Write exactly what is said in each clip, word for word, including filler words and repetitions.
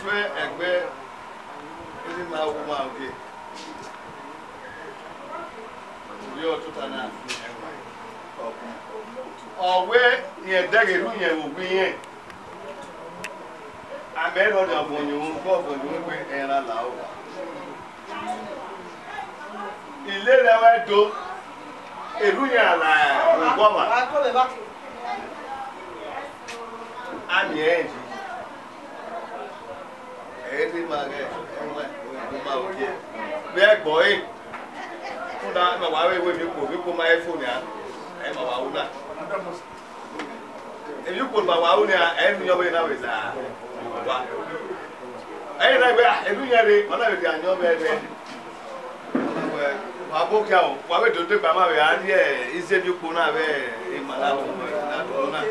twe egbe ezi ma wo ma oge yo tutana owe ni edege ru yen ogun yen amero de abonyu ko abonyu pe era la o ile lewe do eru yen la o ma ami enji ezi ma ge enwe ma oge be gbo e funda ma wa we we mi ko mi ko ma iPhone ya e ma wa una e mi ko ma wa una e mi yo be na we za wa e na be e du yare ona be anyo be be wa bo kya o wa we do de ba ma we a die ise bi ko na be e ma la do na do na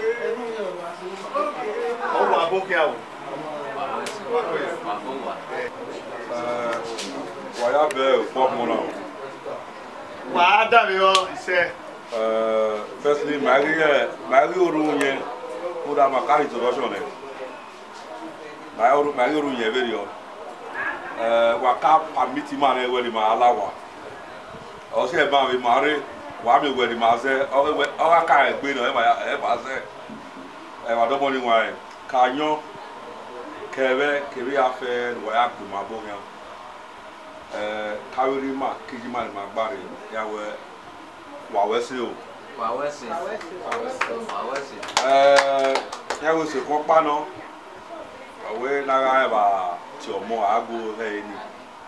o wa bo kya o wa ko wa bo wa eh wa ya be po mo na wa da mi o ise uh firstly Maria Maria Orunye pura makari introduction e Maria Oru Maria Orunye very o eh wa ka permit ma na we ma alawa o se ba we mare wa mi we ni ma se o we o ka egbe no e ma e ba se e wa do mo ni wa e ka yan kebe kebe afe wa ya gbe ma bo yan eh kawiri ma kiji ma ma gbare ya we wa wese o wa wese wa wese eh ya we se ko pa no we na ga ba ti omo ago he ni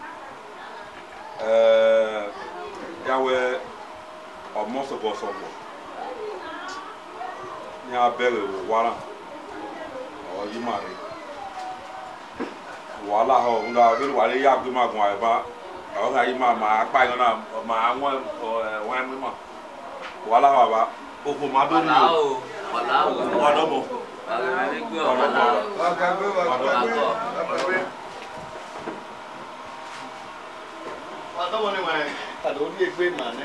eh ya we omo so go so go ni abere wo wara o yi mare wala ho nga be wa le ya gbe ma gun ba o ga yi ma ma pa yo na ma won wa mi ma wala wa ba o ko ma do ni o wala o wa do mo wala ni gbe o wala wa ga gbe wa ga gbe wa do mo ni wa ta do ri egbe ma ne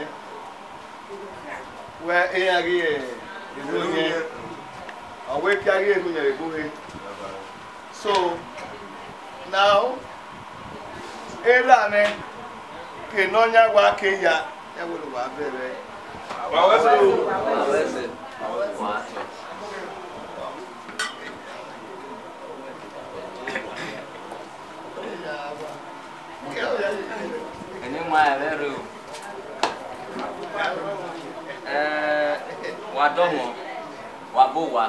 we e ari e ilu yen o we ki ari e nu yen ego he so now era ne ke no nya gwa ke ya ya wo lo wa bere wa wese o wa wese wa so eni ma ele ro eh wa do mo wa bo wa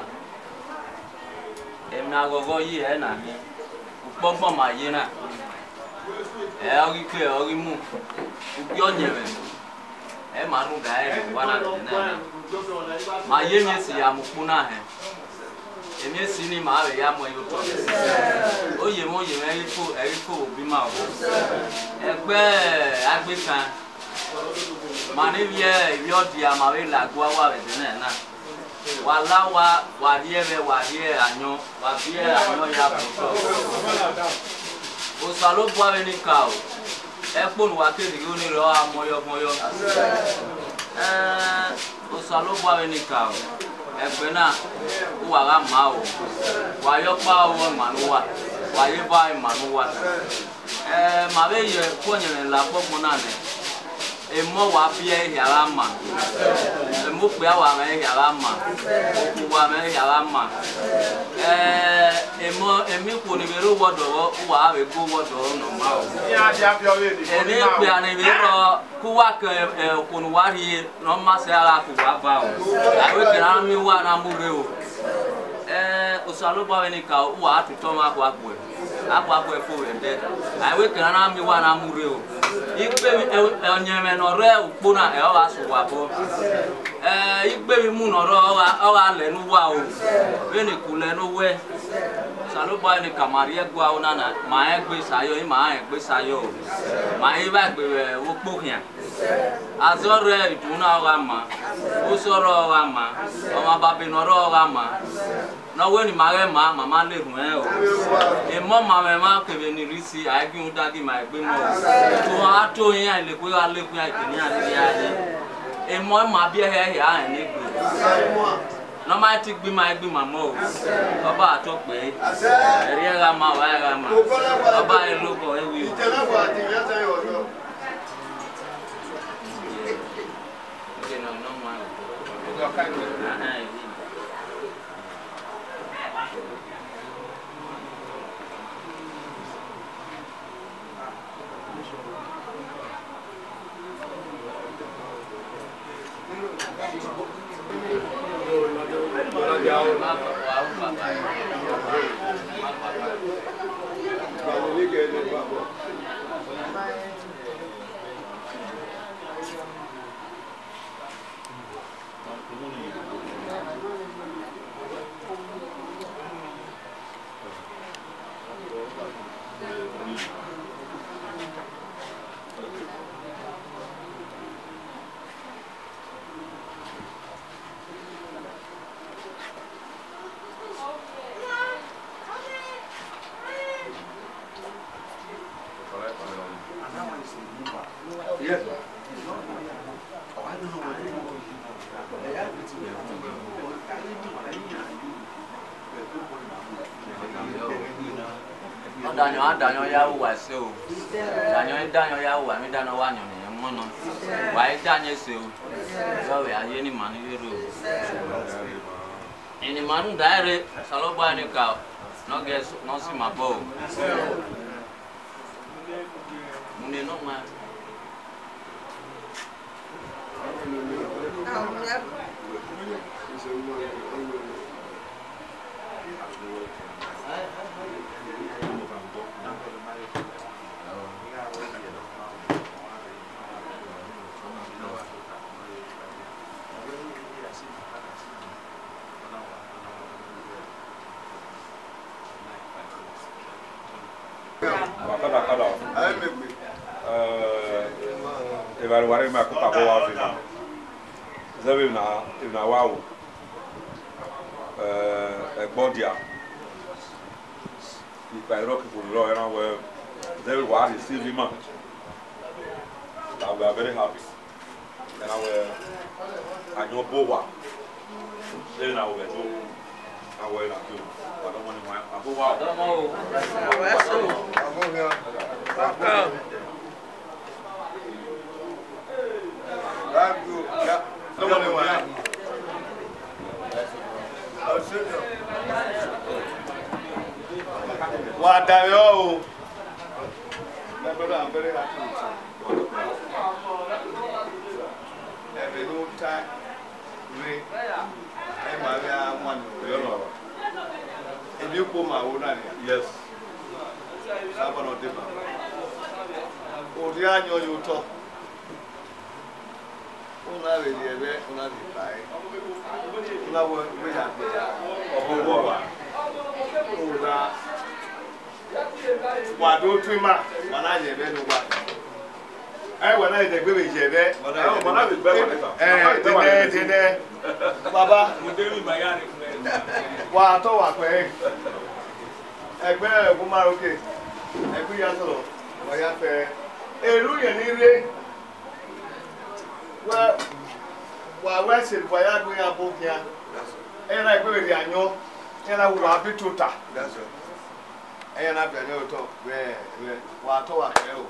emi agogo yi e na mi gbogbo ma ye na e ori pe ori mu ubi onyere e ma ru ga e wa na na ma ye mi si ya mu kuna he emi si ni ma we ya mo yo to o ye mo ye me ifo e ifo obi ma o egbe agbe kan ma ni ye ibi odi ama we la gwa wa we na na wala wa wa die be wa die anyo wa die anyo ya bo o salo bua we ni ka o e ponu wa ke ri oni ro amoyo moyo eh o salo bua we ni ka o e gbe na o wa ga ma o wa yo pa o ma nu wa wa ye ba ma nu wa eh ma be ye ko nyen la po mo na ne emo wa bia yara ma emo pe awa me yara ma oku wa me yara ma eh emo emi ko ni bero wodo wa we go wodo no ma o ya dia bia we ni emi pe ani bero ku wa ke ko no wa ri no ma se ara ku wa ba o awe ke na mi wa na mu re o eh o salo ba we ni ka o wa atuto ma ku agbo akwa akwa efo we de awe ke na mi wa na mu re o igbe onyeme no re ukpo na e o ga so wa bo eh igbe mi mu no ro o ga le nu wa o be ni ku le nu we salo ba ni kamari egwa o na na ma egbe sayo i ma egbe sayo ma i ba gbe wo po hian azore iduna o ga ma o soro o ga ma o ma ba be no ro o ga ma no we ni ma re ma mama le run e o e mo ma me ma ke be ni risi a gi un da gi ma egbe mo to a to yin le pe a le pe a ni a ni a ni e mo ma bi he he a ni gbe no ma ti gbi ma gbi mama o oba to pe eri ga ma wa ga ma oba e logo e wi no no ma Yes. Danyo danyo ya wa se o danyo danyo ya wa mi danyo wa nyo ne mo no wa e danyo se o so we aye ni manu yero eni manu daire salo ba ni ka no guess no si ma bo mune no ma Wakada kada. Eh, evalu wari ma kupa ko wa fina. Zabe na na wawo. Eh, egbodia. Ipa iro ki fun lo eran we zabe wa receive him. We are very happy. And our anyo bowa. Then na we do. Awe na do. I don't want to abowa. don't know What Dayo? My brother, I'm very happy with you. Every whole time, we and my one. If you put my own on Yes. Sabbath or Dima. Oh, the annual you talk. Una de nieve, una de pai. Una buena vida. Una wado twima wana je be no wa eh wana je gbe be je be Wana be gbe wana eh tene tene baba Mudemi mayari wa to wa pe egbe egun maroke egbe ya soro wa ya fe eru yen ni re wa wa wa se wa ya gbe ya bo kia era egbe be anyo era wa bi tota that's right. I na bia no to we we wa to wa ke o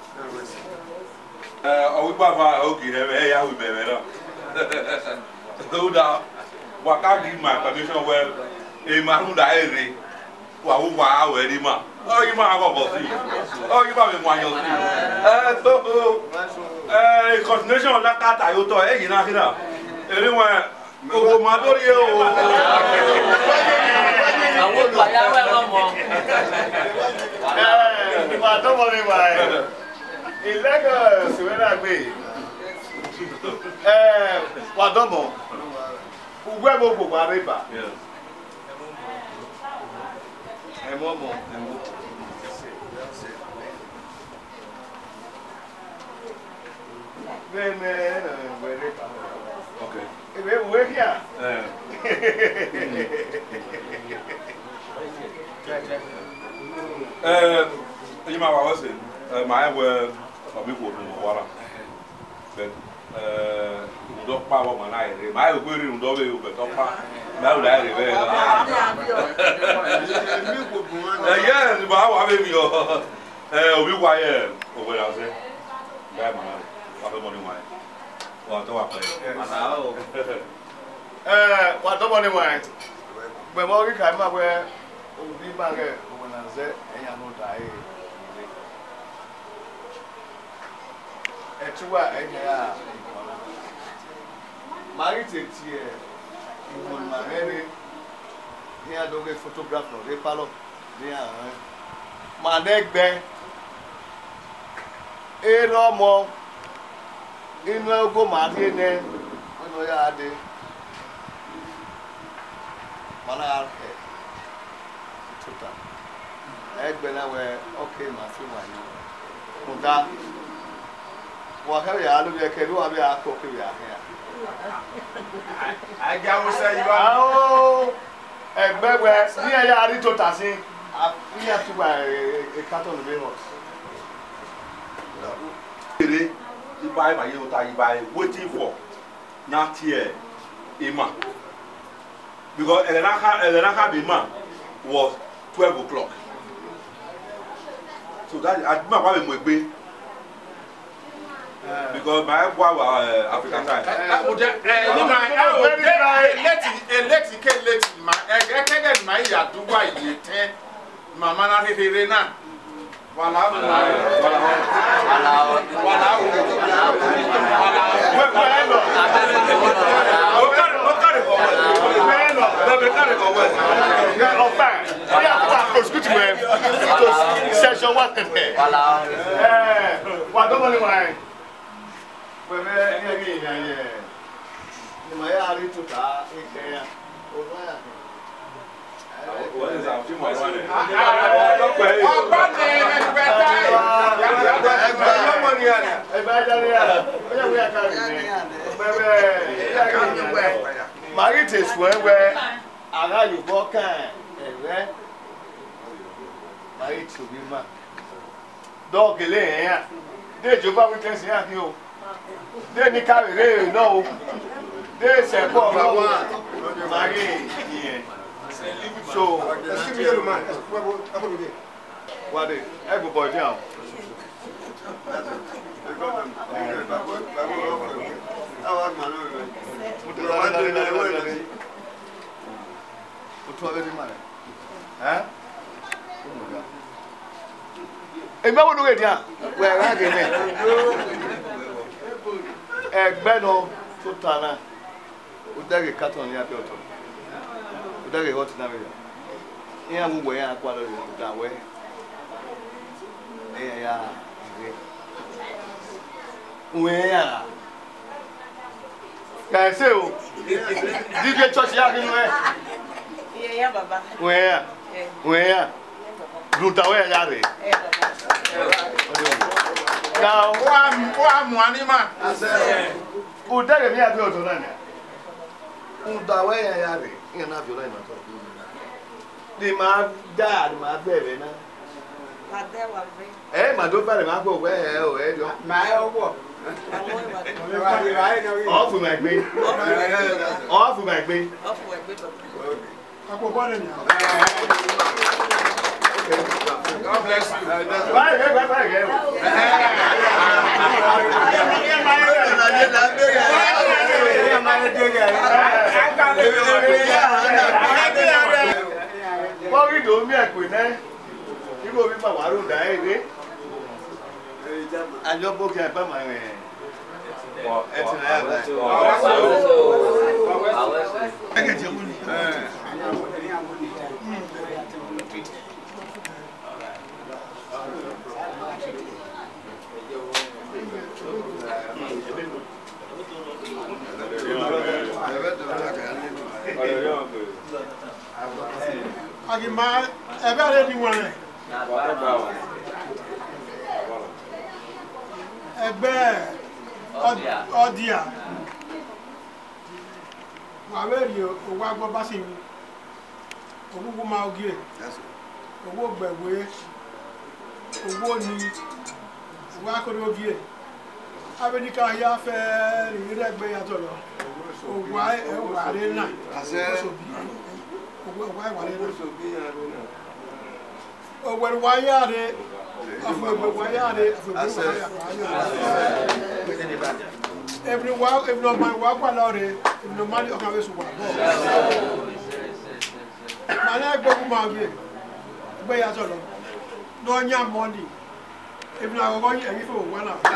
eh o gba fa o ki re e ya wi be be no so da wa ka give my permission well e ma hu da ere wa wo wa we ri ma o yi ma go bo si o yi ba me mo anyo si eh so eh continuation na ka ta yo to e yi na kira ere wa o ma dori e o àwọn paya we lo mo eh wa to mo ni wa ilego se we na gbe eh wa do mo ugwe bo bo ba riba yes e mo mo me me na we riba okay e be we here eh eh you ma wa was eh my we for me ko no wala but eh ndo pa wa mana ire ma e gweri ndo be u be to pa ma u da ire be eh yes ba wa be mi o eh obi kwa ye o we la se ba ma wa be mo ni wa wa to wa pe mana o eh wa to mo ni wa gbe mo ri ka ma we obi ba ge o na ze enya no da e etuwa enya ya mari teti e ìwọ̀n màrẹ́rẹ́ ní àdóge photograph náà dé pálọ̀ ní àárín màdẹ́gbẹ́ èrò ọmọ inú ẹgbó màdé ní nínú yá adé mọ́nà ẹ̀ tuta ẹgbẹ́ náà wẹ ọkẹ́ màá fi wà ní kùdá wọ́n kẹ́rì yà á lóbi ẹ̀kẹ́ ló wà bí i akọ́ kẹ́rì yà á kẹ́yà. Ajá Musa yìí wá. Àwọn ẹgbẹ́gbẹ́ ní ẹ̀yà àrítò tàṣí ní àtúgbà ìkátọ̀nù bí wọ́n. ire iba ma ye ota iba waiting for na tie ima because elena ha elena ha be man was twelve o'clock so that aduma kwa be mo egbe because my wa uh, African time O de eh ni ma eh o de leti leti ke leti ma eh ke ke ma ya duwa yi te mama na rere na wala wala wala wala wala o kare o kare ko o be kare ko we Yeah, of fact. We have to prosecute him to session one. Wala. Eh, wa do mo ni wa. We be ni agi ya ye. Ni ma ya ri to ta e ke ya. O wa ya. what is our team was running ọba ni ẹgbẹ táyì Ẹgbẹ́ ọmọ ni ya. Ẹgbẹ́ ajari ya. O ya we ya ka ni. Bebe, ya ka ni we. Mari te suwe we ara Yorùbá kan ẹ̀rẹ́ mari te obi ma. Do gele yan. De Jehovah Witness yan ni o. De ni ka re no o. De se ko no. Mari yen. So, what is everybody down? Ẹgbẹ́ wo ló rẹ̀ díà? Wẹ̀ ẹ̀rọ àgẹ̀mẹ̀. Ẹgbẹ́ náà tó ta náà. Ó dẹ́rẹ̀ kátó ní abẹ́ ọ̀tọ̀. Ó dẹ́rẹ̀ hot náà rẹ̀. Ìyá gbogbo ẹ̀yà akọ àlọ́ rẹ̀ dà wẹ́. Ẹ̀yà ya ìrẹ́. Òun ẹ̀yà. Kàìsẹ́ o. D J church yá kí ni wẹ́? Iya ya baba. Òun ẹ̀yà. Òun ẹ̀yà. Dùtàwẹ́ ẹ̀yà rẹ̀. Now, wa mu anima o dẹ́rẹ̀ mi àbí ọ̀tọ̀ náà ni. Dùtàwẹ́ ẹ̀yà rẹ̀. Ìyẹn náà fi ọ̀rọ̀ ìmọ̀ tó. Ni máa dá ni máa bẹ̀rẹ̀ náà. Made wa ve. Ẹ mà tó bẹ̀rẹ̀ máa gbọ́ wẹ́ ẹ̀ ọ̀ ẹ̀ jọ. ma e owo Ọ̀fù mà gbé. Ọ̀fù mà gbé. Ofu egbe baba. God bless you Báyìí ẹ̀ báyìí ẹ̀ o. Bọ́ọ̀rì tó mí ẹ̀pẹ̀ náà, ibo mi máa wà ló dà ẹ́ ré. Àjọ bókè ẹ̀ bá máa rìn ẹ̀. Ẹ ti náà yàrá ẹ̀. Ẹ̀kẹ́ jẹ́ mú ni. Agima ebe are di won ebe odia wa we ri o wa gbo ba sin ogugu ma ogire owo gbewe owo ni wa ko ri ogire America ya fẹ́ rí rẹ́gbẹ́ yàtọ̀ lọ. Ògùn àìwárẹ̀ náà. Ògùn àìwárẹ̀ náà. Ògùn wáyàrẹ̀ àfọ̀gbẹ̀ wáyàrẹ̀ àfọ̀gbẹ̀ wáyàrẹ̀. Every one, if no man walk along it, if no money or have one. Man, I go to my way as well. No young money. If not going to for one of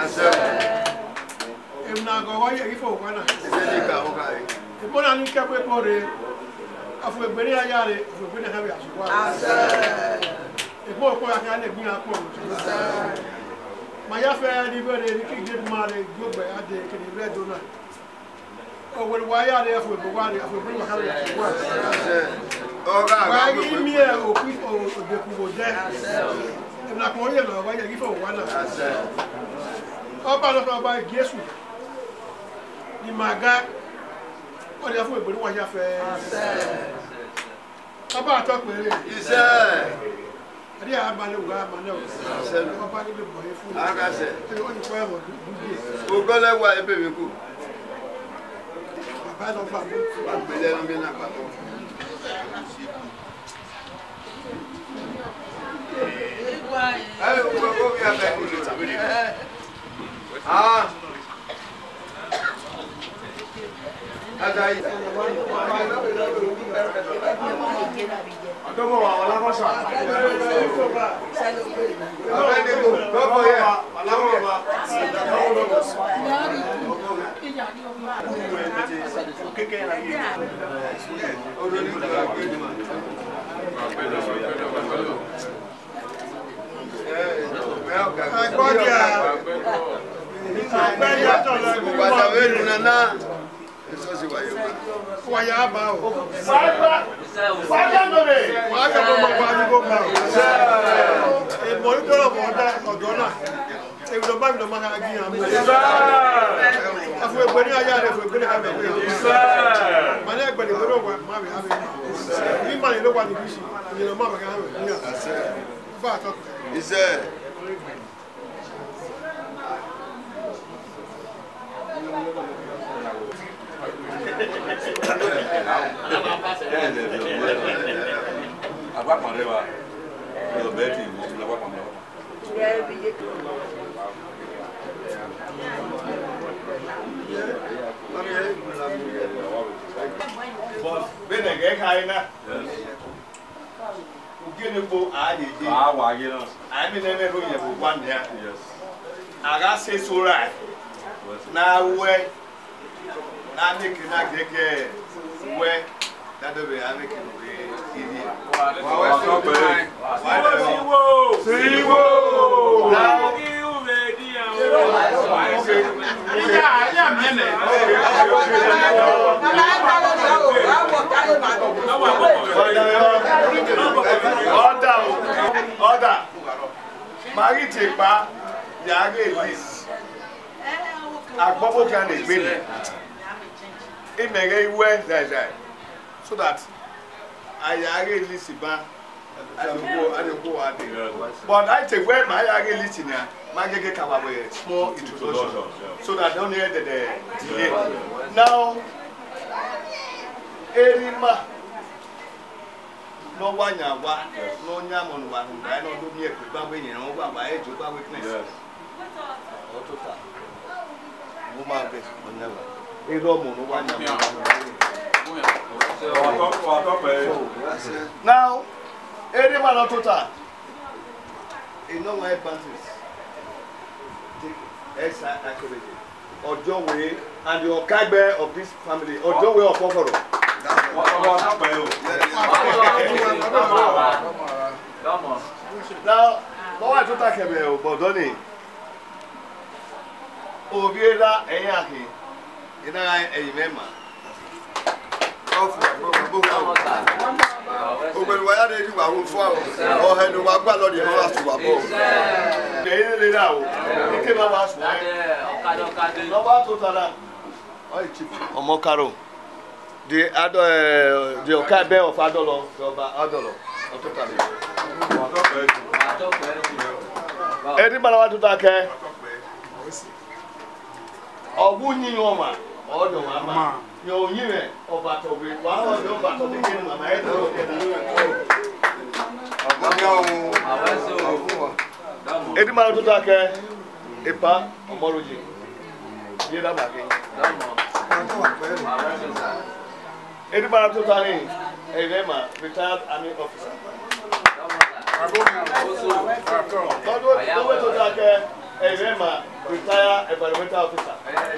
if not going to for one of if one only kept a body of a very yard, if we wouldn't have it. If more can be a quote. My affair, the very good money, good by a day, can you read or not? Oh, well, why are they for the one of a bring a hurry? Why give me a quick or the people there? If not more, you know, why you give for one of us. How about about guess what? The maga, what you have with what you have. How about talk with it? He said. Adi abale wa amane o se o ba ni be boye fun aga se o ni ko e mo du o gole wa ebe mi ku baba lo gba mo gbe le no bi na pa mo ai o ko ko bi abe ni ah adai Adomo wa wala ko sa. Abende ko, ko ye. Wala ko ba. Keke na yi. Odoni ko la ke ni ma. Eh, me o ka. Ko dia. Be ya to la ko ba ta we nu na na. Eso si wa yo. Wa ya ba o. Sa Father no me. Wa ka mo ba ni go ba. E mo ni do mo da odona. E do ba mi do ma ha gi am. Afu e gbeni aya re fu e gbeni ha me. Ma na gbeni go do wa ma be ha be. Ni ma ni lo wa ni bisi. Ni lo ma ba ga ha be. Ba to. Ise. Apa pare wa lo beti lo apa pare Boss bene ge kai na ugene bo a ye je ah wa ye na ai mi ne ne ro ye bo kwa nya yes aga se so right na we na make na gege we that do be I make it be easy wa wa so be siwo siwo na ki u be di an o ya ya mele order order mari ti pa ya ge this agbobo kan le gbe ni imere iwe zai so that ayare lisi ba adewo adewo ade but I take where my ayare lisi na ma gege ka wa small introduction so that don't hear the delay now erima no wanya wa no nya mo no wa hu ba no do mi e pe ba we yin o ba ba e jo ba weakness o to ta mo ma be mo never Ero mo no wanya mo. Now, any man on total. In no way advances. Take extra accuracy. Ojo way and the Okagbe of this family. Ojo way of Okoro. Now, no I total kebe o bodoni. Obiera eyaki. Ina eyi mema. Ofu agbo agbo. Ogberu wa ya de ju wa wo fo awo. O he no wa gba lo de ho asu wa bo. Ke ile ra o. Ike ma wa su. Okado okado. No ba to tara. Oi chief. Omo karo. The ado the Okabe of Adolo, the Adolo. Totally. Any man want to take Ogu ni nyoma, odo mama. Yo nyime obato we. Wa odo obato de kini mama e do de na. Edi ma to take epa omoroji. Yeda bagi. Edi ma to tani Evema, retired army officer. Don't to take Evema, retired environmental officer.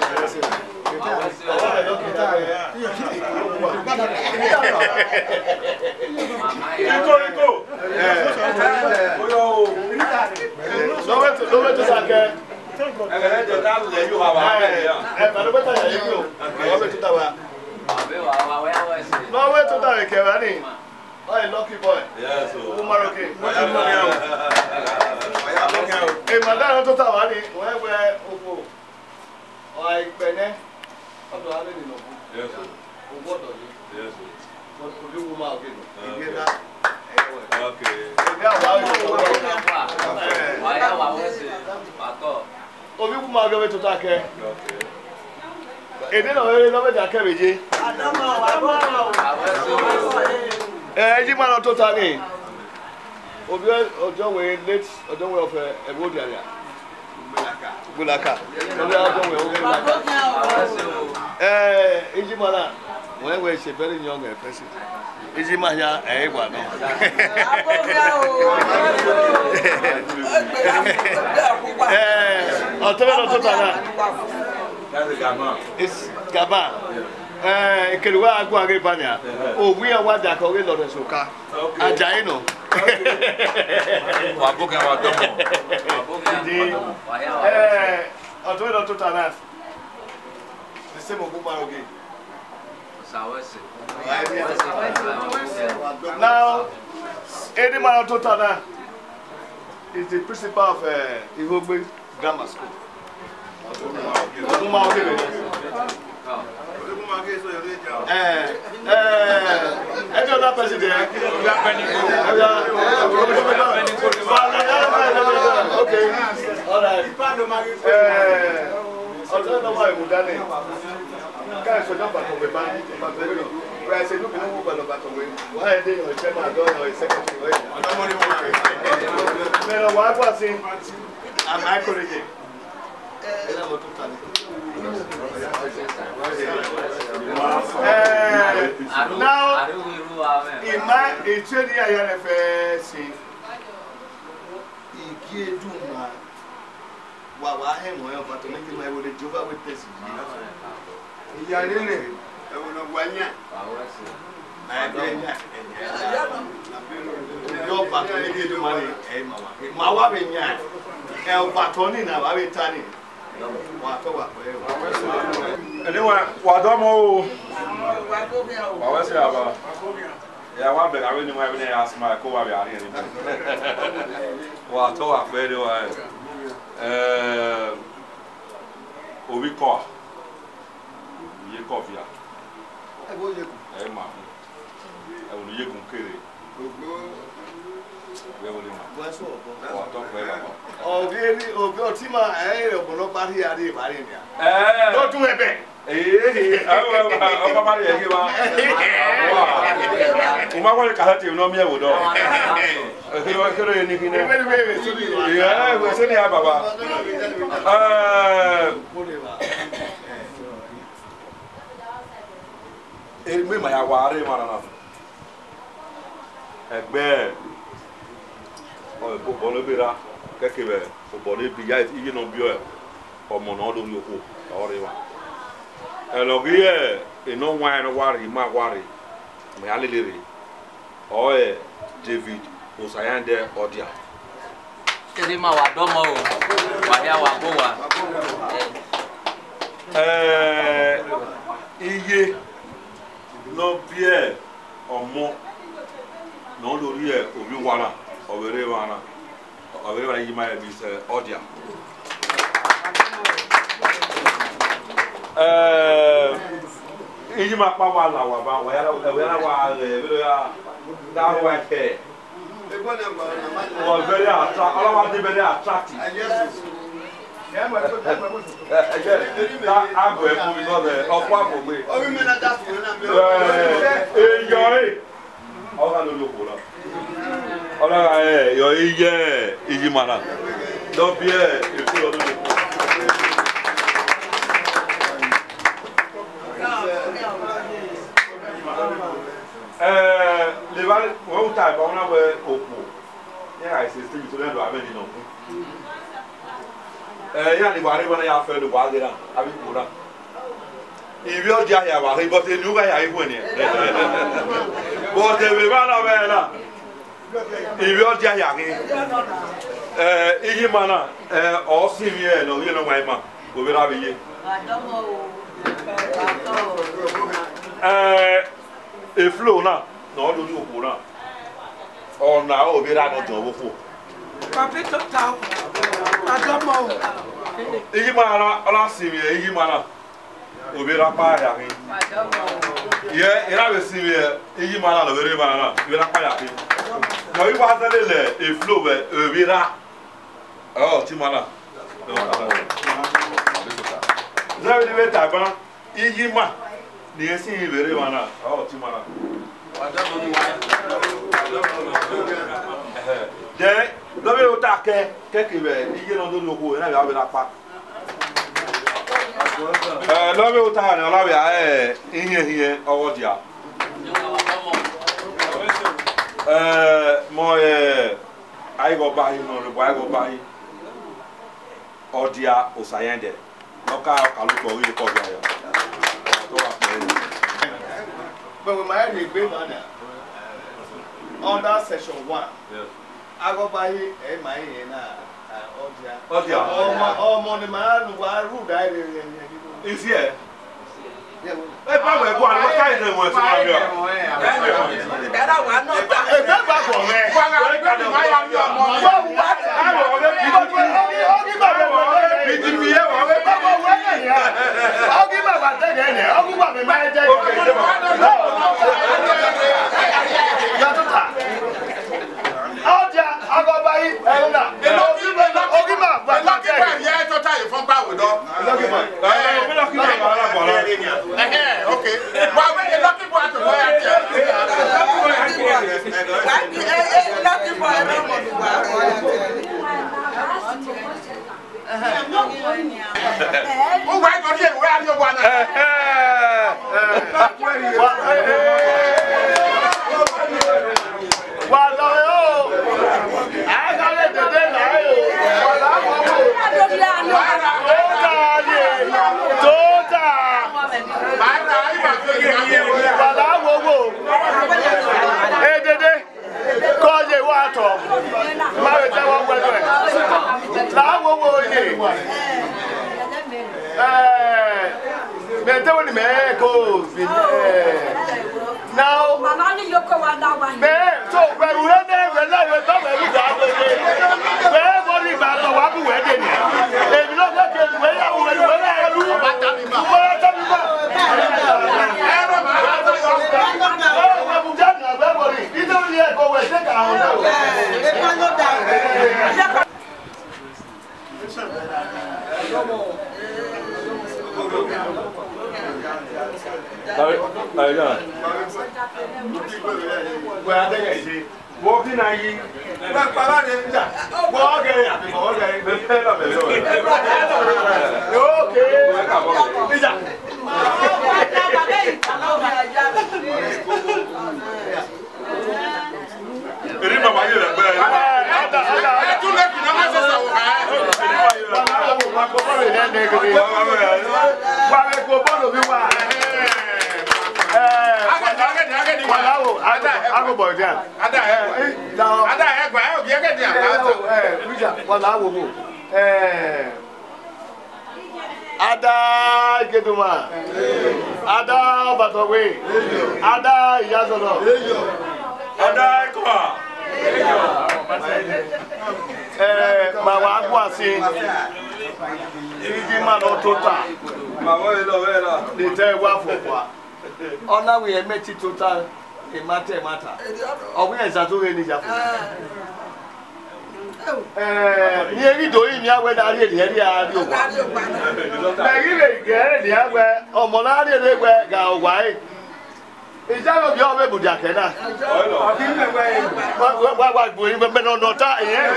No way to die, Kevin. Oh, lucky boy. Yes, oh. Maroke. What is money out? Hey, madam, to Tawani, where were Opo? I Bene. How do I live in Opo? Yes, sir. What do you? Yes, sir. What could you move out? Okay. Obi kuma agawe to take. Okay. Ede na we no be da kebeje. Adama wa bo. Eh, ji ma no to tani. Obi ojo we late ojo we of Ebodi area. Bulaka. Bulaka. Obi ojo we Bulaka. Eh, ji ma na when we say very young person. Iji ma ya eh gwa no. Eh, o tebe no to tana. That's Gama. It's Gama. Eh, keluwa agwa age banya. Owi awa da ko we lo soka. Ajayi no. Wa boga wa domo. Eh, o tebe no to tana. The same oguma oge. Now, Eddie Marototana is the principal of uh, Ihogbe Grammar School. Eh, eh, any other person there? Okay, all right. Eh, I don't know why we done it. Guys, we're not back on the band. Where I said, look, you know, we're not back on the band. Why are they on the chairman or a secretary? I don't want to know. No, what was it? I'm my colleague. Now, in my training, I have a say, he gave to my Wawa, him, but to make him I would do with this. Yanine, I will not want ya. Your patron did money, eh, Mamma. Mawabinya, El Patoni, now I will tell you. Anyway, Wadomo, what's your about? Yeah, one bit I really know everything else. My co are here. What talk very well. Uh, Obiko. Ye coffee. I will you. Eh, ma. I will you concur. Oh, really? Oh, God, Tima, I will not party at the Marina. Eh, don't do it. Eh, I will marry you. I want to cut you no mere wood. Yeah, we're sitting here, Baba. Eh, me, my worry, man. A bear. Oh, Bolivera, Kakebe, for Bolivia, even on Buell, or Monodo Yoko, or Riva. And over here, in no wine or worry, my worry, my alley, or David, was I am there or dear. Telima wa domo, Maya wa boa. Eh, no beer or more. No, do you obi wana obere wana obere wana yima e bi se odia eh yima pa wala wa ba wa ya wa ya wa e bi ya da wa ke e go na ma na very attract all of them very attractive Agbo e fún mi so de opo apo gbe. Obi mi na da fún na mi. Eh, yo e. Oga lo lo ko la. Ola eh yo ije iji mana. Do bi e e ku lo lo. Eh, le va wo ta ba una we opo. Ya ai se sti mi so le do abeni no. Eh, ya ni ba re ba na ya fe do ba dira abi ku na. Ibi o ja ya wa ri bo te nu ga ya ihu ni. Bo te we ba na be na. Ibi o ja ya ni. Eh, igi mana eh o si mi e no ye no wa ma. Ko be ra bi ye. Eh, e flow na no do do ko na. O na o be ra no jo bo fo. Papito tau. Adomo. Igi mana ala si mi e igi mana. O be ra pa ya ni. Ye, era be si mi e igi mana no be re mana na. Be ra pa ya ni. No yi ba sa le le e flow be o be ra. Oh, ti mana. Zawe ni be ta ba igi ma. Ni esi be re mana. Oh, ti mana. Je, lo be o ta ke, ke ke be igi no do lo ko, na be ra pa. Eh, lo be o ta na la be eh ihe ihe owo dia. Eh, mo eh ai go ba hi no le ba go ba hi. Odia osayende. No ka ka lu ko ri ko ya. To wa pe. But we might be great man. Under section one. Yes. I go by a my na Odia. Odia. Oh, money man, why rude I Is here. Eh, ba we go an what kind of words ma yo. That one not that. Eh, that back on me. Kwa ga ri ko ma ya mi omo. What? I will be Ogi ba be P D P e wa we ba we ni ya. Ogi ba ba te ni. Ogi ba me ma je. Ya to ta. Odia agobayi elna. Ogi ba Ogi ba ba Lucky boy here to tie you from power do. Lucky boy. Eh, me lucky na ba la ba la. Eh, okay. Why we the lucky boy to where? Lucky boy no Who why go here? Where are you one? Wala yo. Aga le de de la yo. Wala wo wo. Tota. Bara ai ba go here. Wala wo wo. Eh de de. Ko je wa to. Ma we te wo gbe e. La wo wo ye. Eh. Me te wo ni me ko. Now, man, so when we are there, when I was over, we got to say, where was it about the Wabu wedding? If you look at it, where are we? Where are you? Where are you? Walking at you, I go boy down. Ada eh. Ada eh gba eh obi e ke dia. Eh, Rija, wala wo wo. Eh. Ada Geduma. Ada Batowe. Ada Yazoro. Ada ko. Eh, ma wa gbo asin. Igi ma no tota. Ma wo lo we la. Ni te wa fo kwa. Ona we e meti total. E matter matter. O we ezato we ni jafu. Eh, ni eri do yi ni awe da ri eri a ri ogwa. Na ri le ge ni awe omo na ri le gbe ga ogwa yi. Ijalo bi o be budi akena. Wa wa wa bo yi be no no ta iyen.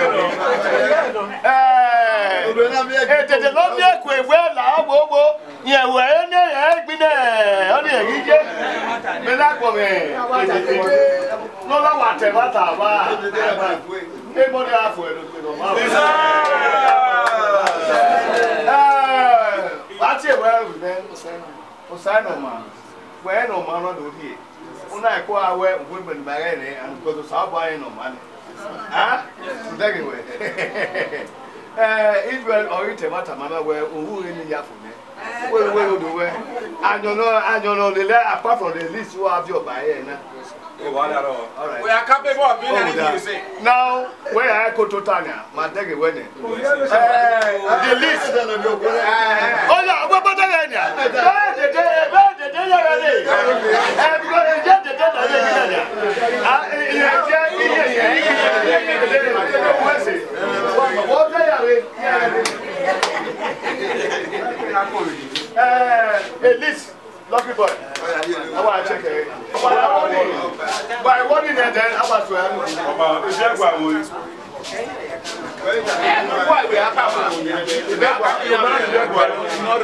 Eh, e tete lo mi eku ewe la gbogbo yen we ni e gbi ne o ni eri je. Me la ko me. No la wa te ba ta ba. E mo ni afo e lo pe no ma. Eh, ba ti e we we o sai no ma. Where no man on here. Una ko awe women bagene and go to Saba no man. Ah? Anyway. Eh, Israel or it matter mama where who in ya for me. Well, well, do we? I don't know, I don't know the apart from the list you have your buy now. All right. We are capable of being anything you say. Now, where I go to Tanya, my deg is winning. The list. Oh, yeah, what about the day? The day, the day already. And because it's just the day already. What day are we? At least. Lucky boy. I want to check it. By one in there, then I was well. Is that what we why we are coming? That what you are not not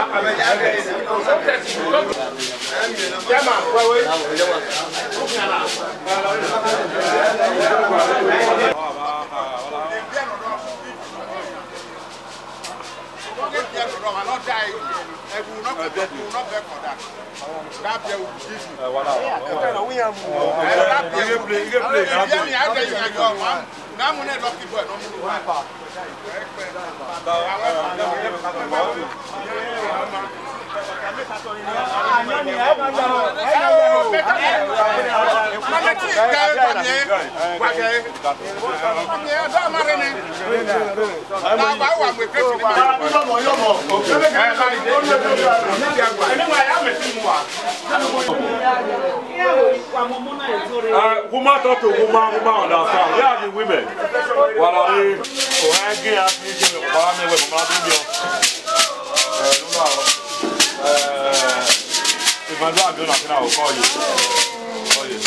I will not beg for that. That will give you. We have to play. You can play. Now, I'm not lucky boy. Woman talk to woman, woman understand. Where are the women? What are they? Oh, I get up here to me. What am I with? What am I doing? If I don't do nothing, I will call you. Call you.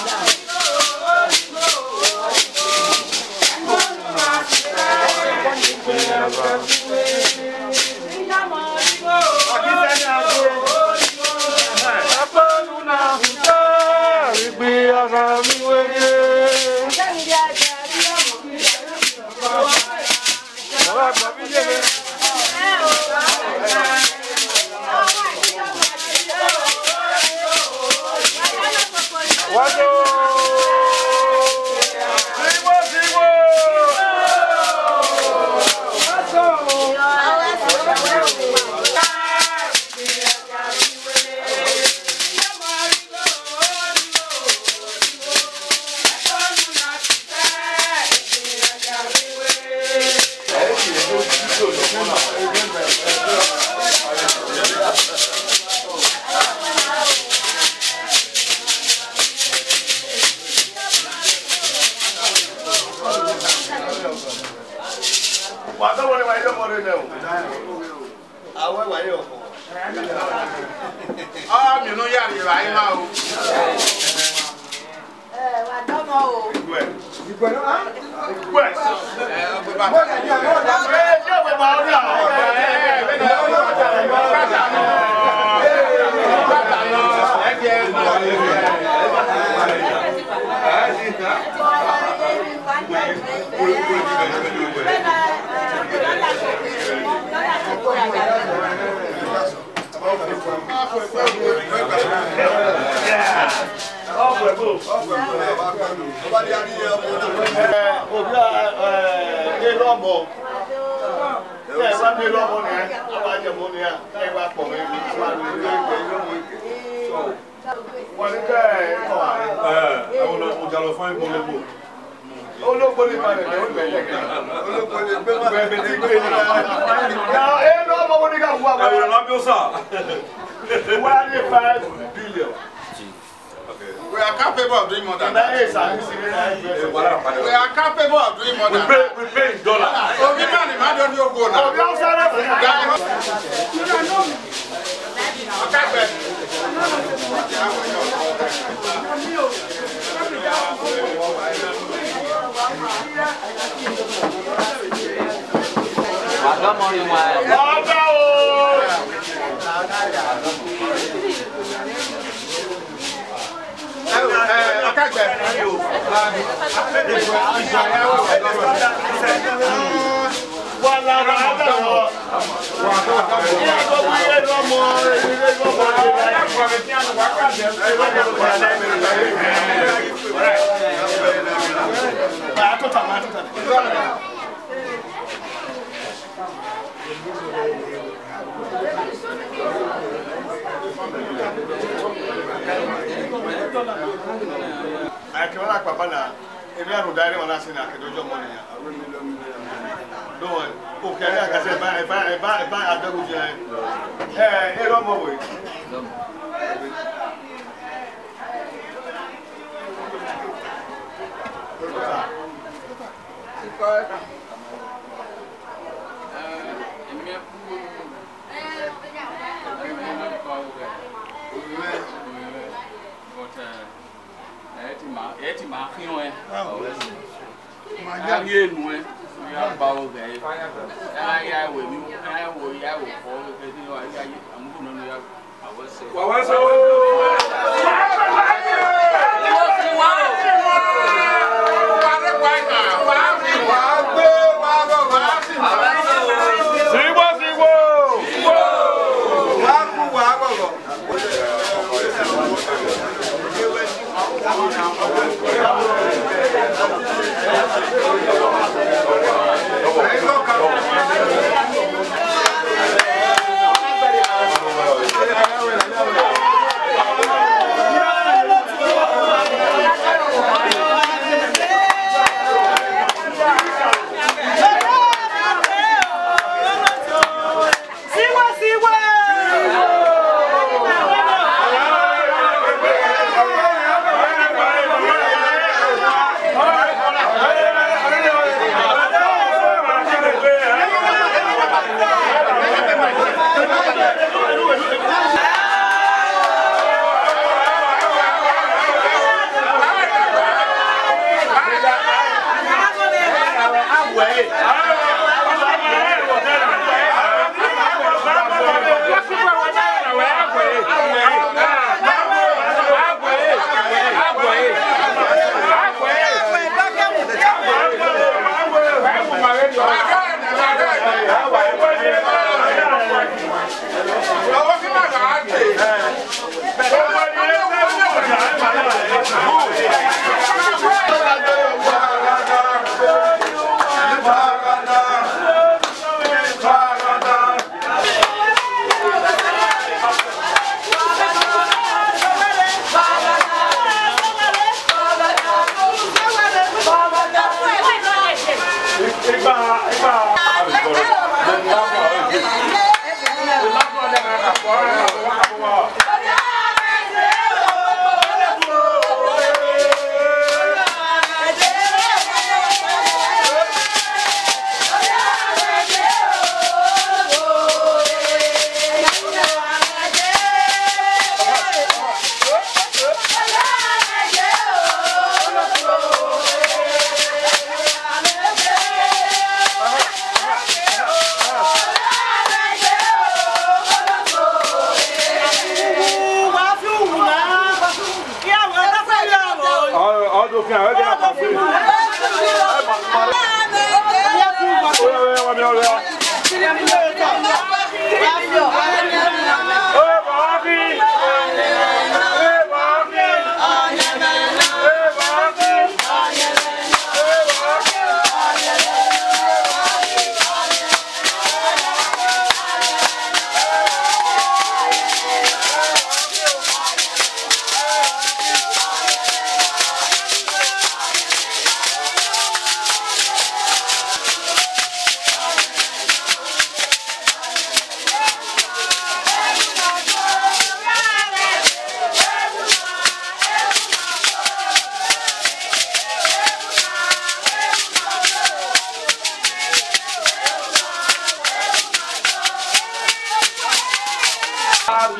Ah, you know, yeah, you're right now. I don't know. five billion. We are capable of doing more than that. That is a We are capable of doing more than that. We pay in dollars. So we can't imagine you go now. I cannot Papa. If you are dying on us in a dojo money, no one. Okay, I can say, buy, buy, buy, buy a double giant. Eh, I don't know. Eti ma fino e. Ma ya ye nu e. Ya ba o ga e. Ya ya we mi, ya wo ya wo ko ke ni wa ya amu no no ya awase. Wa wa so. Wa re wa na, wa mi wa gbe wa go wa si. Siwo siwo. Wa ku wa go go.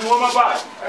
ni wọ́n má bà.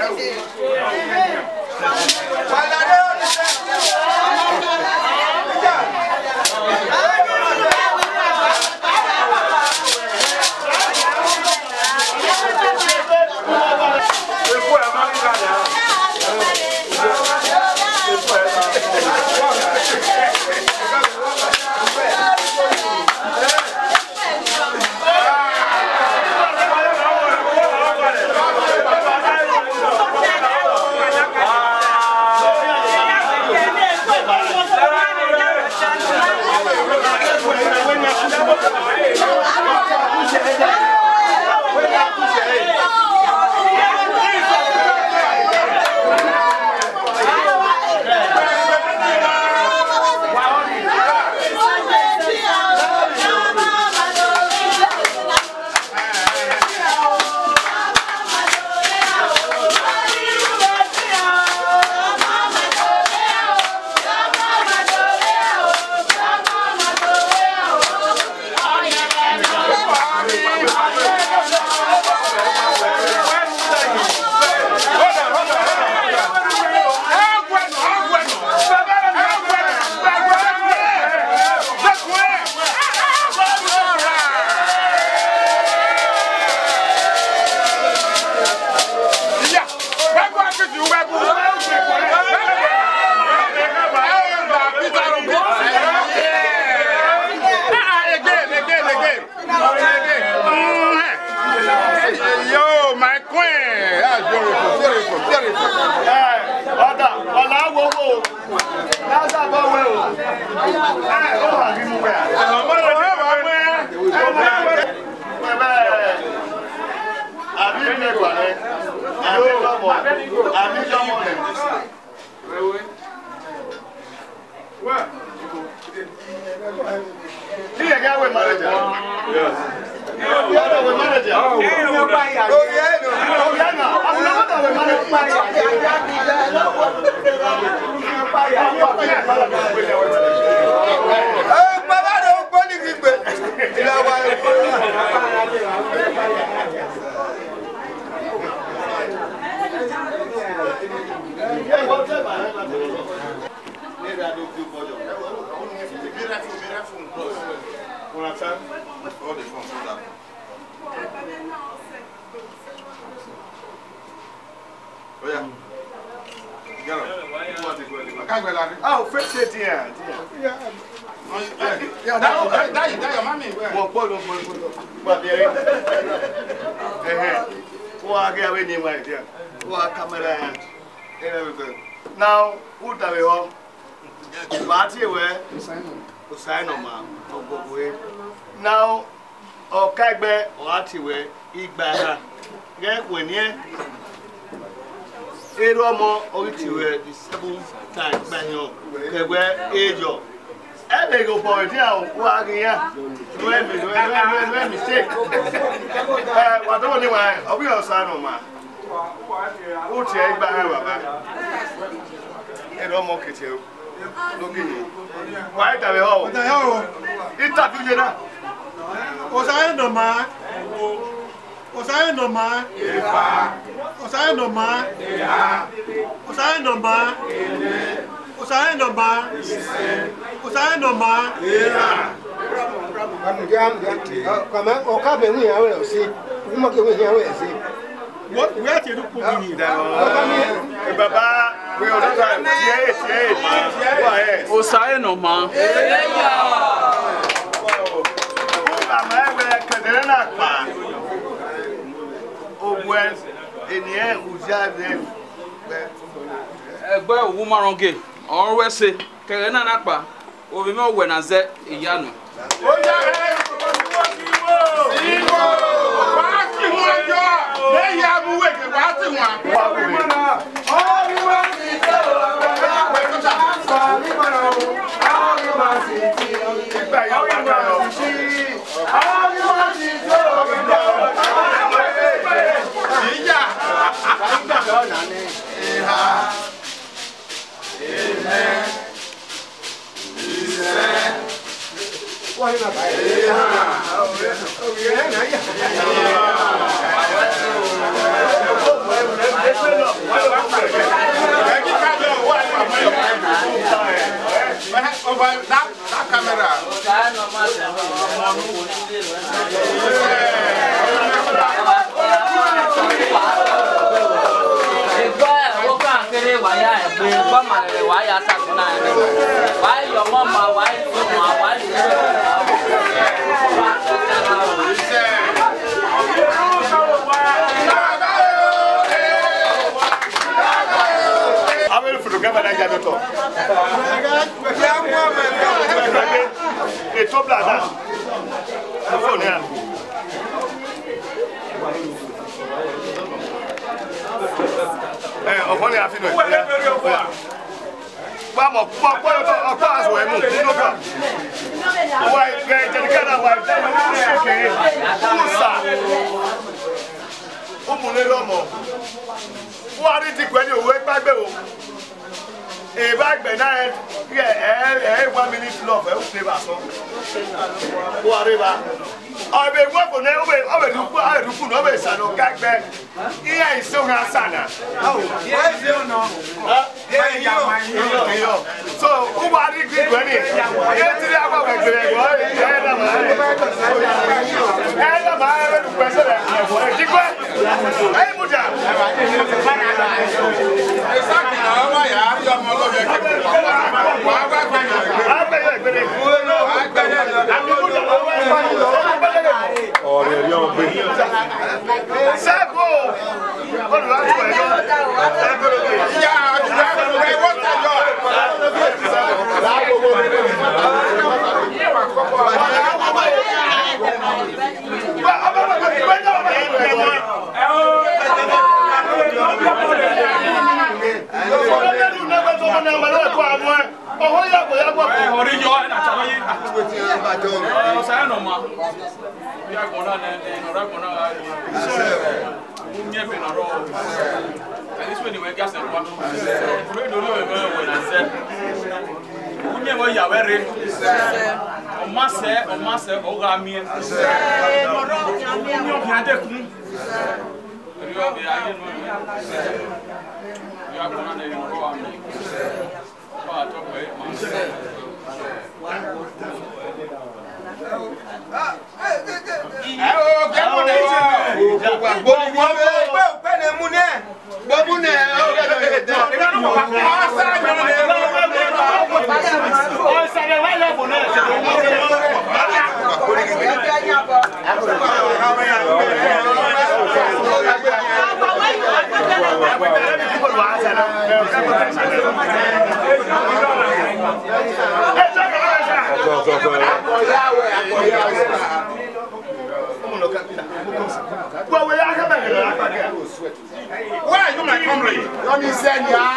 Oh, fix it here. Yeah. Yeah, that that that your mommy. What what what there? Eh. What get away anyway there. What camera and everything. Now, who tell you? Party where? Usain no ma. Now, o kagbe o ati we igba ha. Get when here. Eromo oritiwe the seventh time banyo kegbe ejo ebe go for dia o agiya no e me no e no e mistake eh wa do ni wa obi o sanu ma o ti e gba ha baba eromo kete lo gini wa ita be ho ita bi je na o sa no ma Osai no ma, Osai no ma, Osai no ma, Osai no ma, Osai no ma. Come on, or come and we are see. We must go here and see. What we are to put in there? Baba, we are not time. Yes, yes. Osai no ma. Ogwen eniye ujade egbe owu maronge onwe se kere na napa obi me owe na ze iyanu oja e iwo wa ti mojo le ya bu we ke wa ti wa o mi wa ti se o wa mi mana o mi ma si ti igba yo wa ta yo o mi ma si se o Why not? That that camera. Why your mama, why your mama, why I'm going to photograph and I get it all. It's top like that. The phone here. Eh, ọ̀fọ̀ ni a fi nù. Wọ́n mọ̀ pọ̀ pọ̀ ọ̀pọ̀ àṣọ ẹ̀mú nínú kan. Wọ́n ẹgbẹ́ ìjẹ̀díkàdà wà ìjẹ̀díkàdà kékeré. Kúùsà. Ó mú lé lọ́mọ. Wọ́n á rí ti pẹ̀lú òwe gbàgbé o. Èèbá gbẹ̀ náà ẹ̀ ẹ̀ ẹ̀ one minute love ẹ̀ ó fi bá sọ. Wọ́n á rí bá. Ọbẹ̀ ìwọ́pọ̀ náà ọbẹ̀ ọbẹ̀ dùkú ọbẹ̀ dùkú náà ọbẹ̀ ìsànà kágbẹ́ ìyá ìṣòwò àṣànà. So wọ́n á rí gbígbẹ́ ní ẹ̀ tí ní àgbà gbẹ̀gbẹ̀ ẹ̀gbọ́ ẹ̀ ẹ̀ dàmà ẹ̀ ẹ̀ dàmà ẹ̀ bẹ̀ dùkú ẹ̀sẹ̀ rẹ̀ ẹ̀gbọ́ ẹ̀ jígbẹ́ ẹ̀ mú jà. Exactly. Now why are you more of your people? Why why why? Àgbẹ̀yẹ̀ ìgbẹ̀rẹ̀ ọ̀rẹ́ rí ọmọ gbé. Sẹ́kù olùwàtò ẹ̀yọ́. Ìyá àdúrà rẹ̀ wọ́n tẹ̀yọ́. Why are you my comrade? Let me send ya.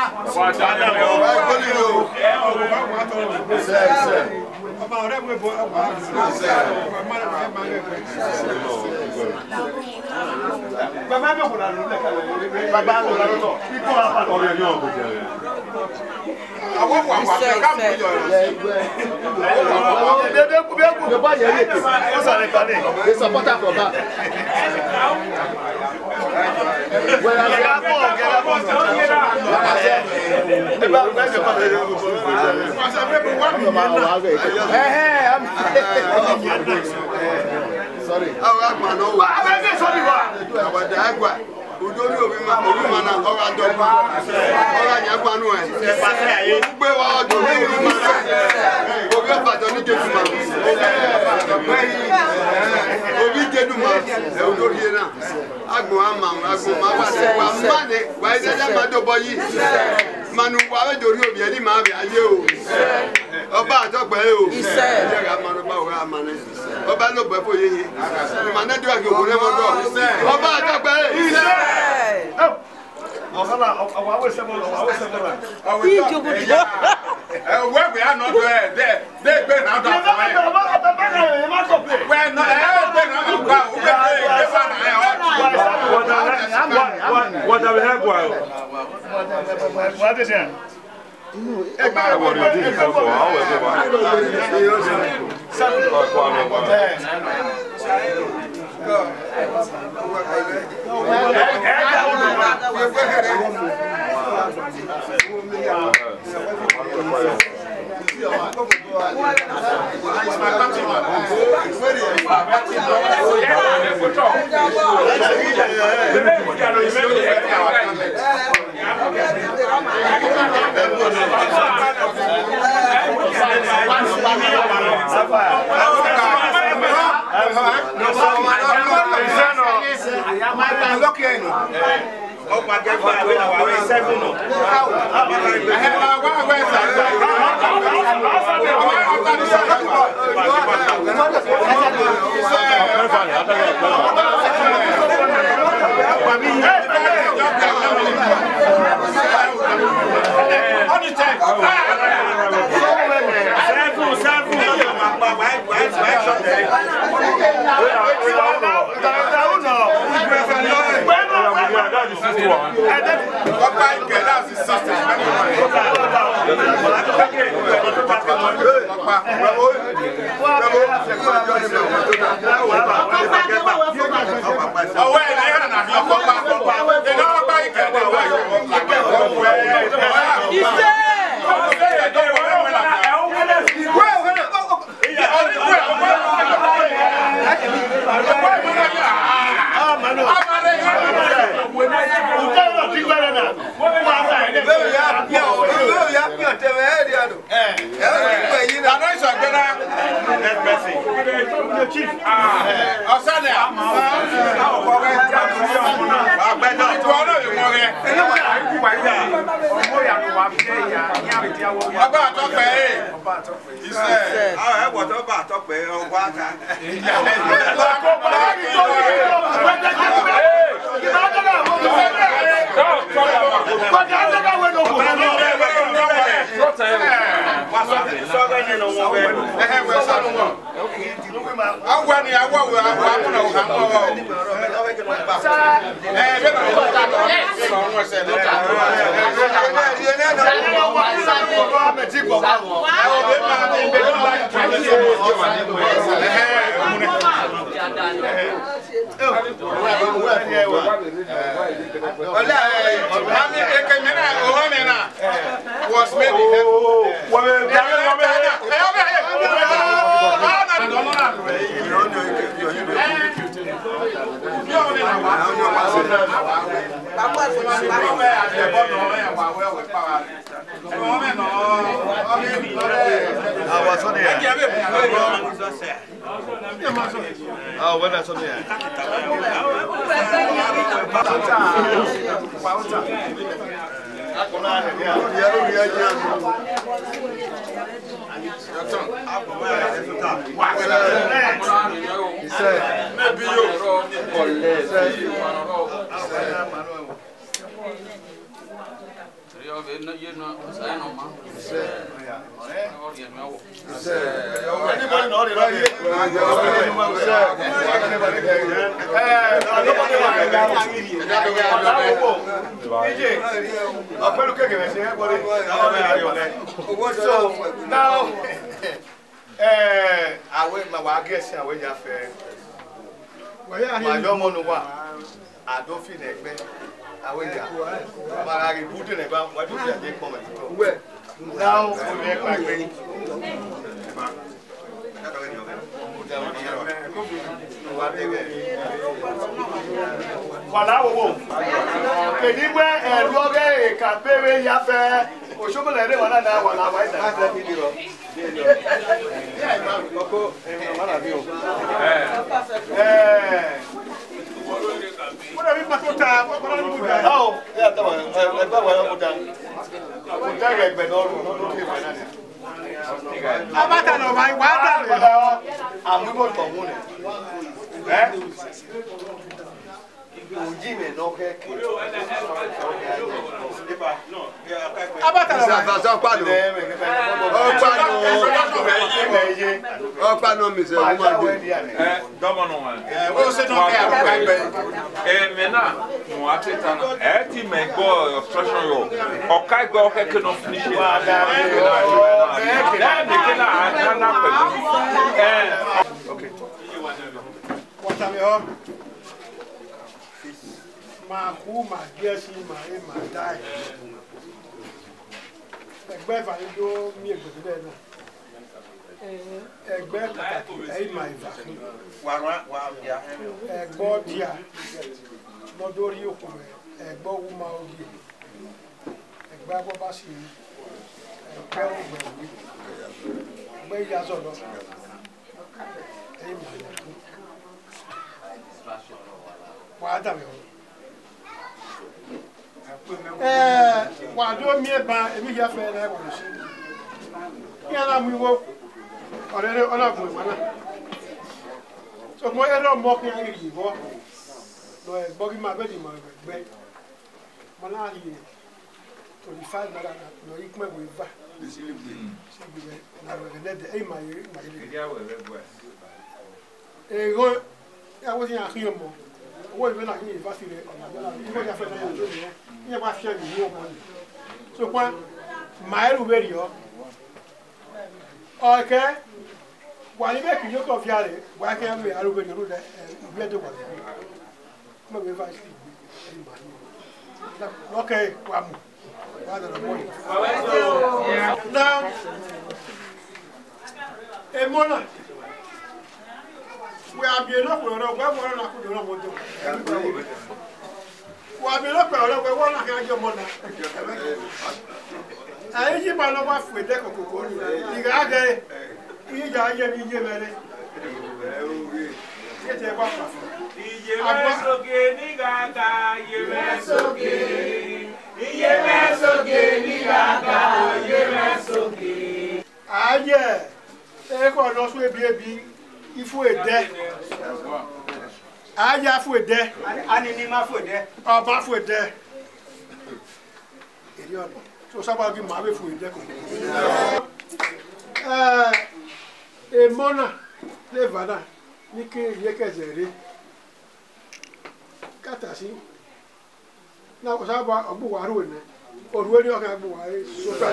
Sorry. Udori obi ma obi ma na ọra dọgba ọra yẹn panu ẹ gbé wa ọjọ́ obi obi ma na obi ọbàjọ ní jesu ma obi jedu ma ẹ udori yẹn na agbọn ama agbọn ma wà dé wa má de wà ẹ dẹdẹ ma dọbọ yìí manu wa bẹ dori obi ẹni ma bẹ ayé o ọba àtọgbẹ o ìjẹ ká manu bá wà má ne ọba ló gbẹ fún yẹyẹ ma ne dúró àgbẹ òkúrẹ mọdọ ọba àtọgbẹ ìṣe. Ọ̀sánà ọ̀wọ̀ àwọn ìṣẹ́mọ̀ ọ̀wọ̀ àwọn ìṣẹ́mọ̀ rẹ̀. Bí ìjọba ìjọba. Ẹ wẹ́ bí a nọ tó ẹ dẹ́ dẹ́ gbé náà dọ̀ fún ẹ. Wẹ́ nọ ẹ ẹ gbé náà dọ̀ fún ẹ. O gbé gbé gbé fa náà ẹ ọ. Wọ́n dàbí ẹ̀ gbọ́ ẹ̀. Wọ́n ti sẹ́yìn. Ẹgbẹ́ ẹ̀wọ̀n ni ojú ìfọ̀sọ̀ àwọn ẹ̀gbẹ́ wa. Ẹ Oh, my God, I'm seven. Was maybe oh, when that's on there. Anybody know it? So now, I went my guess and I went after my young one. I don't feel like I went there. But I put in about what you did comment. Now, we make my way. Voilà, oh, que dis moi un loge capé ya fait au chocolat là voilà là voilà ouais ça fait vidéo. Coco, voilà bio. Eh. Voilà vi patota, voilà ni buda. Oh, ya tá bom. É ba wa buda. Buda é bem no no que vai nada. Abata no vai, guarda. Amugo comune. Eh? Ujime no que que. Abata no vai. Só pa no. O pa no. O pa no mi se o ma de. Eh, domo no ma. Eh, você não quer apagar bem. Eh, mena, no ateta na. Eh, ti me go obstruction yo. O kai go ke ke no finish it. Eh, me ke na na pe. Eh. Okay. What am I? Ma who ma guess ma e ma die. Egbe fa do mi egbe de na. ẹgbẹ́ pàtàkì ẹ̀yìn máa ìfà ẹgbọ́ díà lọ́dọ́rí òkú rẹ̀ ẹgbọ́ owó máa ń gbé ẹgbẹ́ agbọ́ bá sì ẹgbẹ́ ògbẹ̀wé ẹgbẹ́ ìyázọ̀ lọ ẹ̀yìn máa ìfà wà á dàbẹ̀ wọn. wà á dó mi ẹ̀ bá ẹ̀mí yẹ fẹ́ ẹ̀ wọ̀n sí kí ẹ̀ náà mú iwó ọ̀rẹ́rẹ́ ọlọ́gbọ̀n ìwọ̀n náà ṣùgbọ́n ẹ̀rọ mọ́ kí ẹ̀ rí ìwọ́ lọ ẹ̀gbọ́ kí máa bẹ́ẹ̀ dì mọ̀ ẹ̀gbẹ́ mọ́ náà rí rẹ̀ tòlí five naira lọ yí kúmẹ̀ wò ìfà sí ìgbìmẹ̀ nàwẹ̀rẹ̀ lẹ́dẹ̀ ẹ̀yìn máa yẹ èrò ẹ̀wọ́n ti yàn kí yẹn mọ̀ owó ìwé náà yìí ìfà sí rẹ̀ ọ̀nà àgbẹ̀lá ìwé ìyá fẹ́ náà yẹn lónìí yẹn yẹn wá fiẹ́ ìwé ọmọ rẹ̀ ṣùgbọ́n màálù wẹ̀rì ọ́ ọ̀kẹ́ wà ní bẹ́ẹ̀ kì yóò kọ̀ fi àrẹ̀ wà kẹ́ mi arúgbó ìyọ̀rù rẹ̀ ìwé ẹ̀dẹ̀ wà lẹ́yìn mọ̀ mi fà sí ìwé ẹ̀yìn màálù lọ́kẹ́ wà mú wà lọ́dọ̀ mọ́ yìí. náà èmọ́ náà wẹ́ àbíyẹ lọ́kùnrin ọ̀rọ̀ wẹ́ wọ́n náà kúndùn náà wọ́n tó wẹ́ àbíyẹ lọ́kùnrin ọ̀rọ̀ wẹ́ wọ́n náà kí wọ́n jọ mọ́ náà ẹ̀yìn yìí máa lọ́wọ́ fún ẹ̀dẹ́ kòkòkò ní ìgbà àgẹ́ ìyíjà ayé mi yé mẹ́rẹ́ kí ẹ̀tẹ̀ wá pàfọ́. Iye mẹ́sọ̀gẹ̀ ní gàgà, iye mẹ́sọ̀gẹ̀, iye mẹ́sọ̀gẹ̀ ní gàgà, iye mẹ́sọ̀gẹ̀. Ayé ẹ̀kọ́ lọ sún ebi ebi ifú ẹ̀dẹ́ ayé afú ẹ̀dẹ́ Ani má fò dẹ́. ọba afú ẹ̀dẹ́ èdè ọ̀nà tó sábà bí màá bẹ fún ẹ̀dẹ́ kò. Èmọ́nà lè vàdà ní kí ìyẹ́kẹ̀sẹ̀ rí kàtàsí náà kò sábà ọgbùwárò ní òrùwé ní ọkàn ọgbùwárò sókè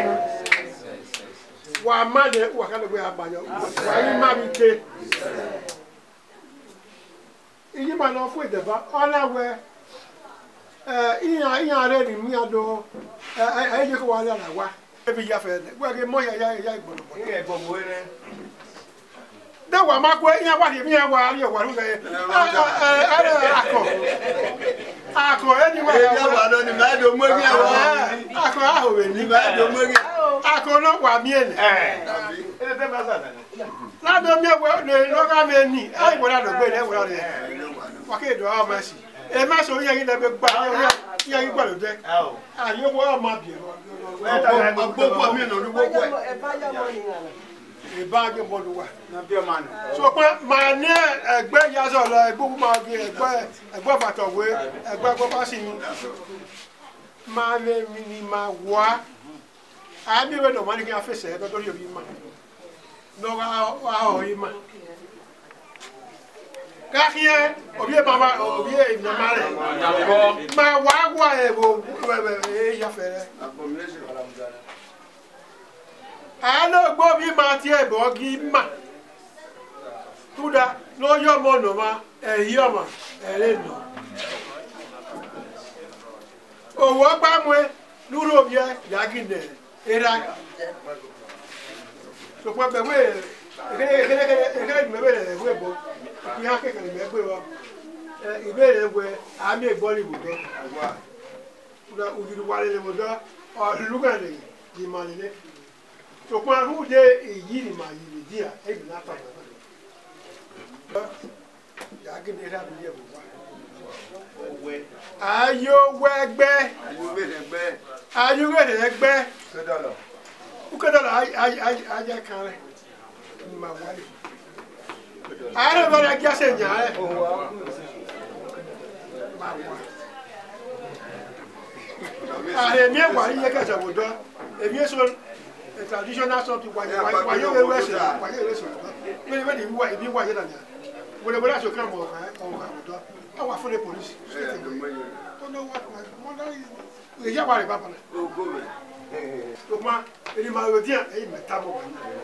wà á má dé wà kálẹ̀ gbé àbàyọ wà á yí má mi ké ìyí mà lọ fún ìdẹ̀bá ọ̀làwẹ̀ ìyàn ìyàn rẹ̀ ní mí àdó ẹ̀yẹ́ kó wà á yàrá wá ebi yàfẹ́ ẹ̀ wẹ́gẹ́ mọ́ yà yà ìgbọ̀nàbọ̀. Ní ẹ̀gbọ́n mọ́ rẹ̀. Dẹ́wà máa kó ìyàn wà ní ìyàn wà á yẹ̀ wà lóga yẹ ẹ̀rẹ̀ akọ̀ akọ̀ ẹni wà yà wà. Ìjọba lọ ni màá dò mọ́ ní àwọn. Akọ̀ ahòwè ní. Màá dò mọ́ ní. Akọ̀ náà wà mí ẹ̀ ládọ́ mi ẹ̀wẹ̀ ní lọ́gá mi ní ẹ̀yìn wọ́n ládọ́ gbé ní ẹ̀wọ̀n rẹ̀ wákè ìdọ̀ ọmọ ẹ̀sìn ẹ̀ má sọ yẹ́yìn lẹ́gbẹ̀ gbà yẹ́yìn gbà ló jẹ́ àyè wọ́n ọmọ bìẹ̀ Ọgbọ́gbọ́ mi nà olúgbọ́gbọ́ ẹ̀. ìbáàgé bọ́ọ̀lù wà. So pé màá ní ẹgbẹ́ yazọ̀ lọ ẹgbẹ́ òkú máa gbé ẹgbẹ́ ẹgbẹ́ bàtọ̀wé ẹgbẹ́ gbọ́bá sí ni máa lé mi ni máa wá àmì ìwé náà wọ́n ní kí wọ́n fèsì ẹ̀ lọ́dọ́ yóò bí mà lọ́wọ́ àhọ̀ yìí mà. Káàkiri òbí ẹ̀ máa òbí ẹ̀ ìdàmà rẹ̀ máa wá wá ẹ̀ wò ẹ̀ yàfẹ́ rẹ̀. Àlọ́ gbọ́ mi máa ti ẹ̀ bọ́ gí mà. Tuda lọ́yọ́ ọmọ ọ̀nà ma ẹ̀yí ọmọ ẹ̀rẹ́ nà. Òwò gbámú ẹ lúrò bí ẹ yàgì nẹ̀ ẹ̀rá. Sọ̀pọ̀ bẹ̀wé ẹ̀kẹ́lẹ́ ìgbẹ̀wé rẹ̀ ẹ̀wé bọ̀ kí á kékeré mẹ́gbẹ́ wọ. Ìbéèrè wẹ àmì ìbọ́lì ibùdó. Tuda ògiri wà lẹ́lẹ́ ibùdó ọ̀lùkàlẹ̀ yìí mà lẹ́lẹ́. Sọ̀pọ̀ àhúdé èyí ni mà yìí nìdí à ẹ̀bì náà tàbí. Ayo wẹgbẹ, ayo wẹgbẹ, ukedọla ayẹ kan rẹ, ma wale. Ayé bọ̀dọ̀ ẹgbẹ́ ṣe nyà rẹ, ma wà. Ààrẹ mi wà ní yẹkẹsẹ̀ wò dọ́, èmi yẹ sọ traditional sọ ti wáyé wáyé wẹ́wẹ́ ṣe wáyé wẹ́wẹ́ ṣe wẹ́wẹ́ wẹ́wẹ́ ìbí wáyé ìbí wáyé nàní. Wọ́n lè wọ́n láti òkè àmọ̀ ọ̀gá ọ̀gá ọ̀dọ́ àwọn afọ́lẹ̀ polisi tó lọ wá wọ́n lọ èyí àwọn àrẹ̀ bàbá náà. tó kuma èyí máa yọ díẹ̀ èyí mẹ́ta bọ̀ wọ́n náà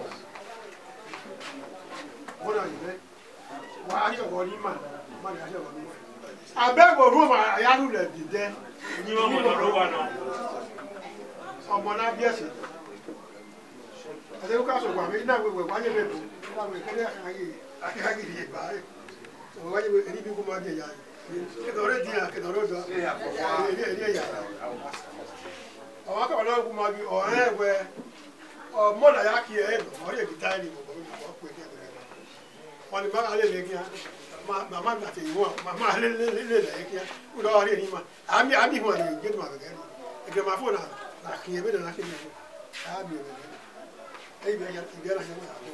wọ́n náà yìí bẹ́ wọ́n á yẹ wọ́n ní mà má ní á yẹ wọ́n ní wọ́n. abẹ́wò rome àyálù rẹ̀ dìde ní ọmọ náà ló wà náà ọmọ náà bí ẹ̀sìn Ade ko ka so kwa me na we we wa ye be na we ke ya kan yi ake ha gi ba e. O wa ye we ri bi ko ma je ya. Ke do re dia ke do ro do. E ya ko wa. E ya ya. O wa ka wa lo ko ma bi o e we o mo na ya ki e do. O re di tai ni mo ko ko ko ke. Wọ́n ní bá alẹ́ lè kí á màmá mi àti ìwọ̀n màmá alẹ́ lè lè kí á kó lọ́wọ́ rí ẹni mà àmì àmì ìwọ̀n ni ìgbé tó máa gẹ̀gẹ́ ni ẹgbẹ́ máa fóònù àkì ẹgbẹ́ dẹ̀ láti nìyẹn àmì ẹ̀rọ ẹ̀yìn bí ẹ̀yà ìgbẹ́ náà ṣe wọ́n yàgò.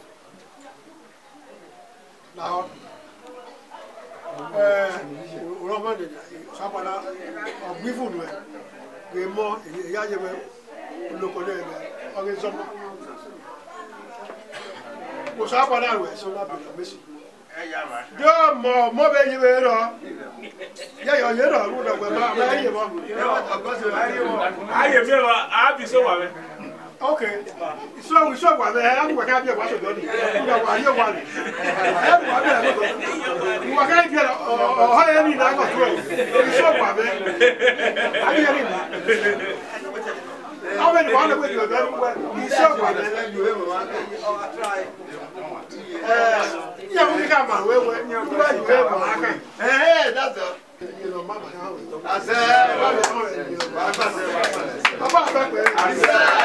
Náà ẹ̀ẹ́ òrọ̀ mọ́ ní sápàlá ọ̀gbìn fóònù ẹ̀ gbé mọ́ ìyá jẹ́wẹ́ olókòlé ẹ̀gbẹ́ ọ̀gbìn sọ́mọ́. Kò sábà náà rẹ̀ sọ́nà bẹ̀rẹ̀ méjì. Yóò mọ̀ mọ́ bẹ́ yí wẹ́ẹ́ rọ. Yẹ́yọ̀ yẹ́ rọ̀ ló dọ̀gbẹ̀ máa máa yé mọ́. Ayé mi wá, a bí sọ wà mẹ́. Ok, ìṣó ìṣó wà mẹ́, ẹ̀ ń wẹ̀ ká bí ẹ̀wà sọ̀dọ̀ ni. Ìgbà wà yé wà ní. Ẹ̀ ń wà bẹ́ẹ̀ lọ́dọ̀. Ìwà ká ń gbẹ̀rẹ̀ ọ̀họ́ yẹn ní ìdájọ́ tó ẹ̀. Ìṣó wà mẹ́. Ayé yẹn ní ìlú. How many one way you are very well? You show one. Yeah, we come on. We we you have one. Hey, that's all. You know, mama now. I said, Papa, I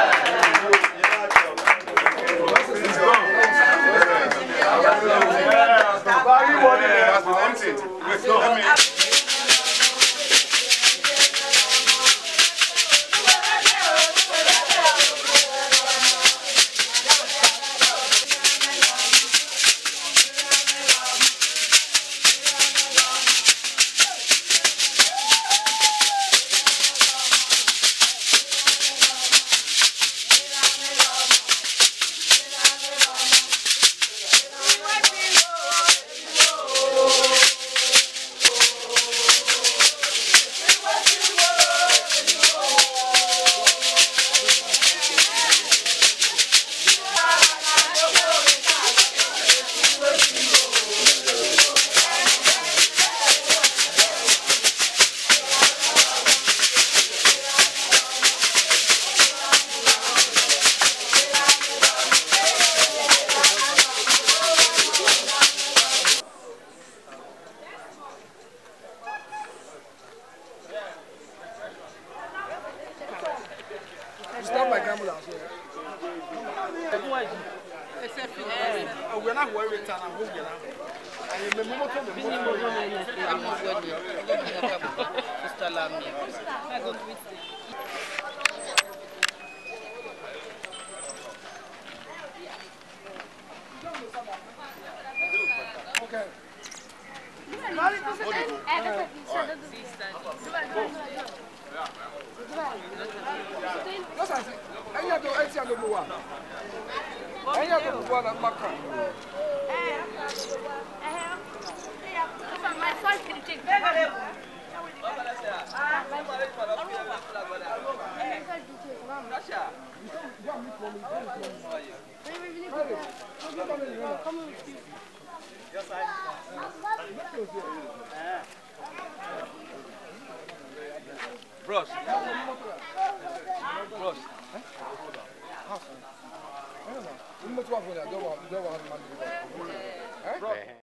said. Stop my camera. Except we're not worried and I'm home. I remember what the I'm not going to Sister Lamia. I go with okay. What's that? I have to answer the one. I have to go on my car. My son can take Bros. Bros. Huh? I don't know. You must walk with that. Don't walk. Don't walk.